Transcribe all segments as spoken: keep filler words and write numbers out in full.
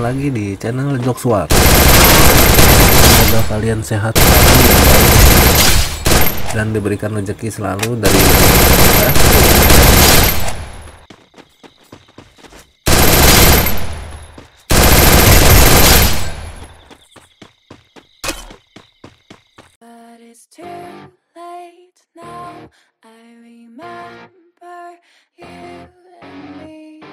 lagi di channel Jokswar. Semoga kalian sehat selalu dan diberikan rezeki selalu dari kita. It's too late now. I remember you and me,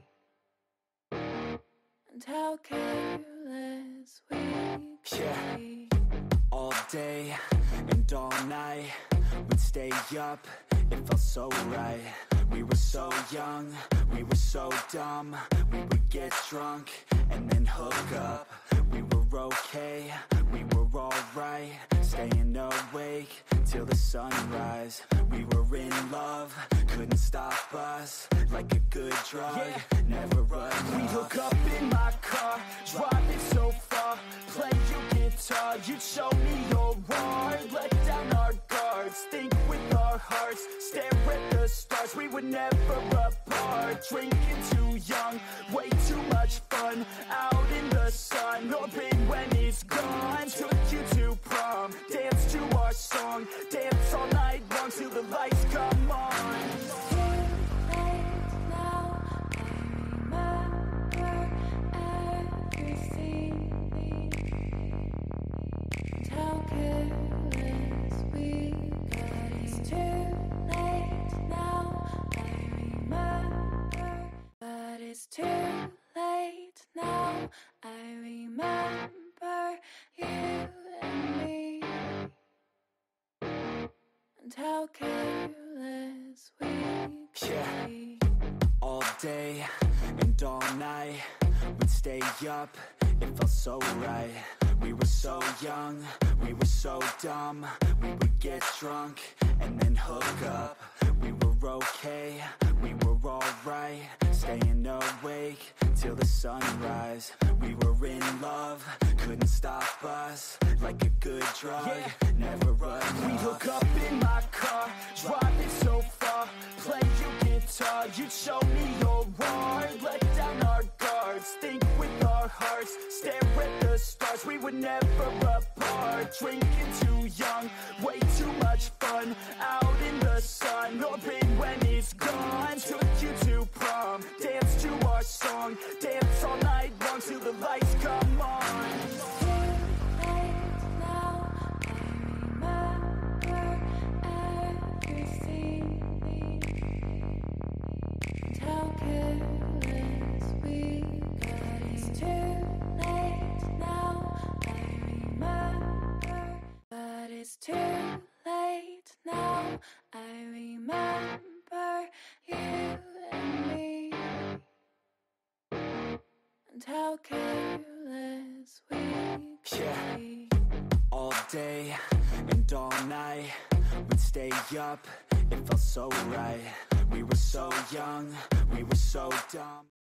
and how careless we could Yeah. be. All day and all night, we'd stay up, it felt so right. We were so young, we were so dumb. We would get drunk and then hook up. We were okay, we were alright, staying awake till the sunrise. We were in love, couldn't stop us, like a good drug, yeah. Never enough. We'd hook up in my car, driving so far, play you guitar, you'd show me your art, let down our guards, think with our hearts, stare at the stars. We were never apart, drinking too young, way too much fun, out in the sun, open when it's gone. Took you to prom, dance to our song, dance all night long till the lights come on. It's too late now, I remember you and me, and how careless we could Yeah. be. All day and all night, we'd stay up, it felt so right. We were so young, we were so dumb. We would get drunk and then hook up. We were okay, we were alright, staying awake till the sunrise. We were in love, couldn't stop us, like a good drug, yeah. Never enough. We'd hook up in my car, driving so far, play you guitar, you'd show me your art, let down our guards, think with our hearts, stare at the stars. We were never apart, drinking too young, way too much fun, out in the sun, open when it's gone. Took you to prom, dance to our song, dance all night long till the lights come on. It's too late now, I remember you and me, and how careless we could Yeah. be. All day and all night, we'd stay up, it felt so right. We were so young, we were so dumb.